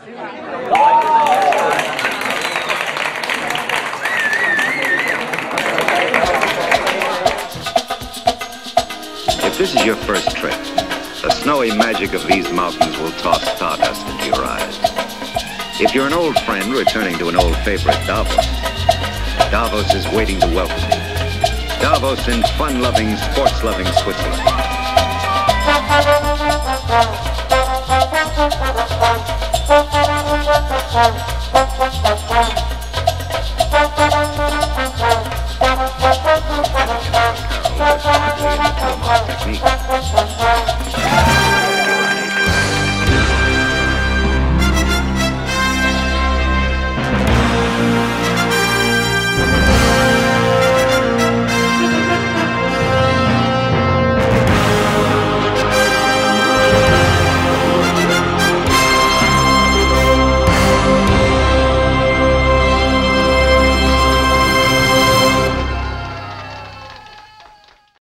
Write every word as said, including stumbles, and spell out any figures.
If this is your first trip, the snowy magic of these mountains will toss stardust into your eyes. If you're an old friend returning to an old favorite, Davos, Davos is waiting to welcome you. Davos in fun-loving, sports-loving Switzerland. Technique.